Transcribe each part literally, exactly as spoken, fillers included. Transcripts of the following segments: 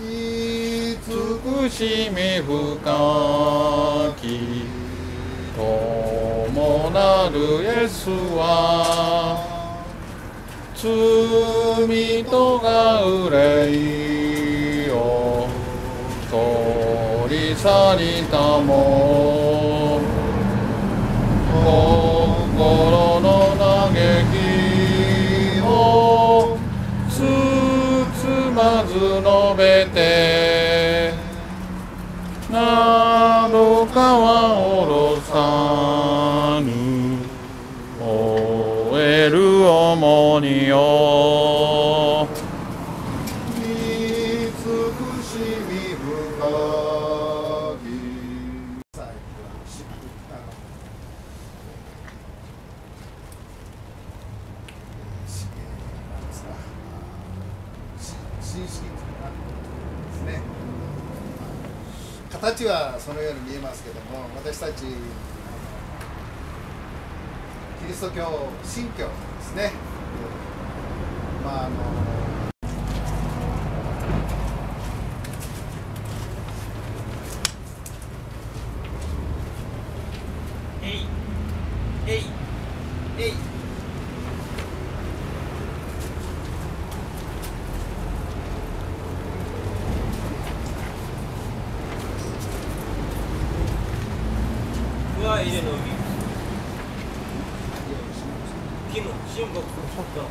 慈しみ深き友なるイエスは罪とが憂いを取り去りたも心の嘆きを包まず述べてなどかはおろさぬ終える重荷よ慈しみ深き新式ですね。形はそのように見えますけども、私たちキリスト教新教ですね。まああのえいえいえいうわ入れの海キム親睦と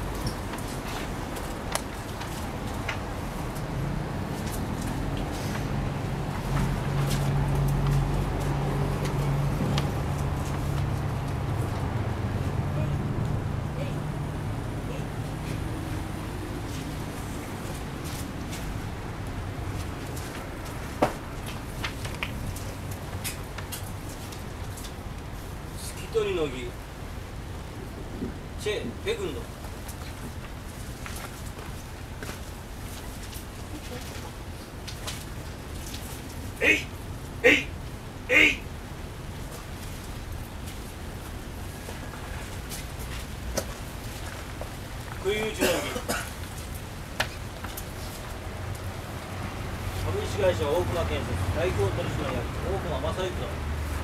スキトニの儀チェ・ペグンドえいえいえいクイウチの儀株式会社大熊建設代表取締役大熊正幸殿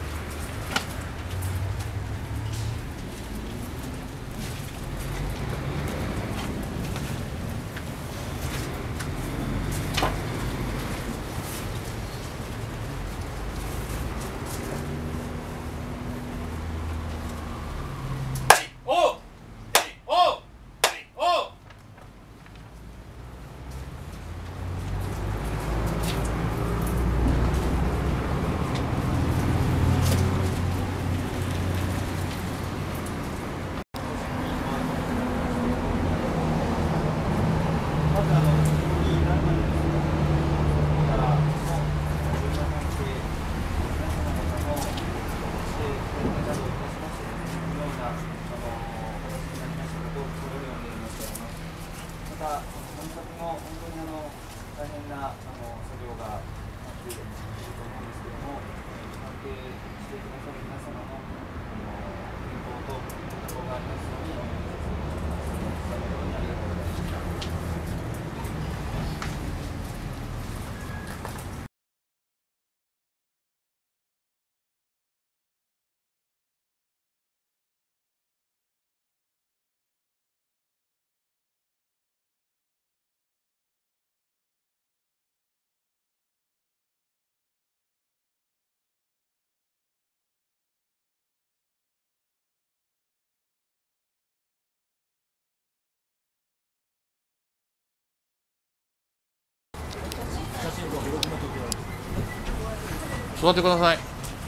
座ってください。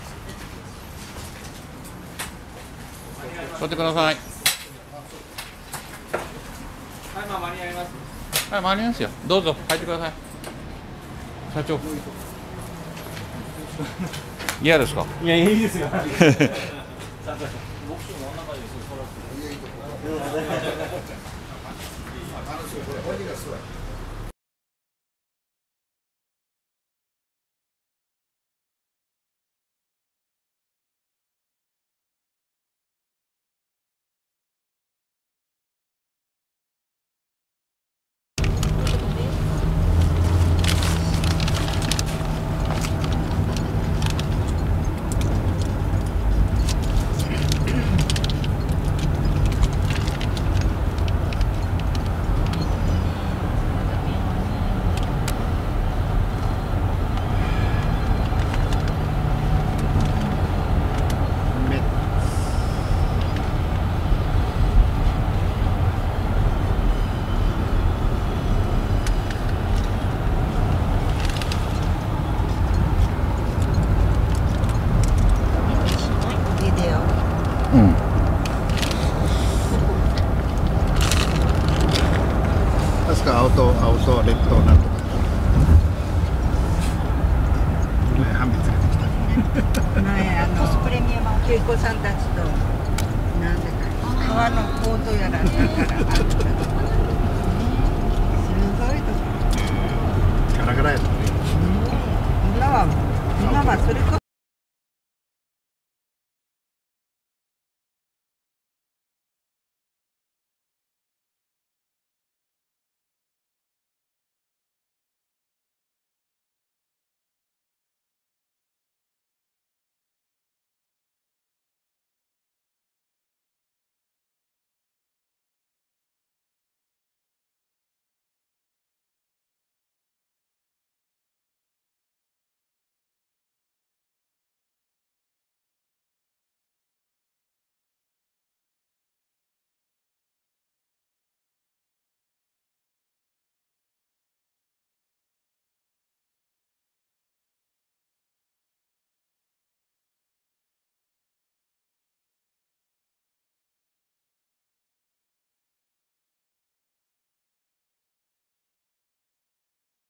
座ってください。 はい、まあ間に合います。 はい、間に合いますよ。どうぞ入ってください。社長。嫌ですか。 いや、いいですよ。僕の真ん中ですよ。 子さんたちとなんでか川のコートやらだからあったすごいとこガラガラやったね。 今は今はそれこそ